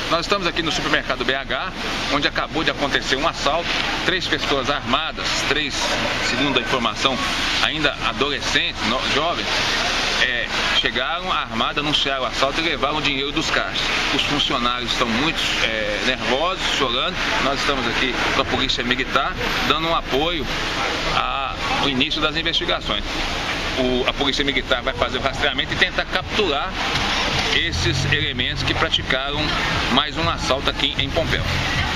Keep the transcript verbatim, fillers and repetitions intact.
Nós estamos aqui no supermercado B H, onde acabou de acontecer um assalto. Três pessoas armadas, três, segundo a informação, ainda adolescentes, no, jovens, é, chegaram armadas, anunciaram o assalto e levaram o dinheiro dos caixas. Os funcionários estão muito é, nervosos, chorando. Nós estamos aqui com a Polícia Militar, dando um apoio ao início das investigações. O, a Polícia Militar vai fazer o rastreamento e tentar capturar esses elementos que praticaram mais um assalto aqui em Pompéu.